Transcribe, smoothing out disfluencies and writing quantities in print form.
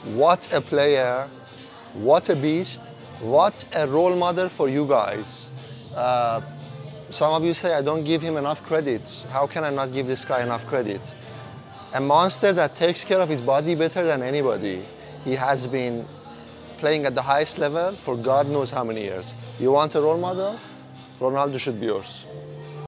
What a player, what a beast, what a role model for you guys. Some of you say I don't give him enough credit. How can I not give this guy enough credit? A monster that takes care of his body better than anybody. He has been playing at the highest level for God knows how many years. You want a role model? Ronaldo should be yours.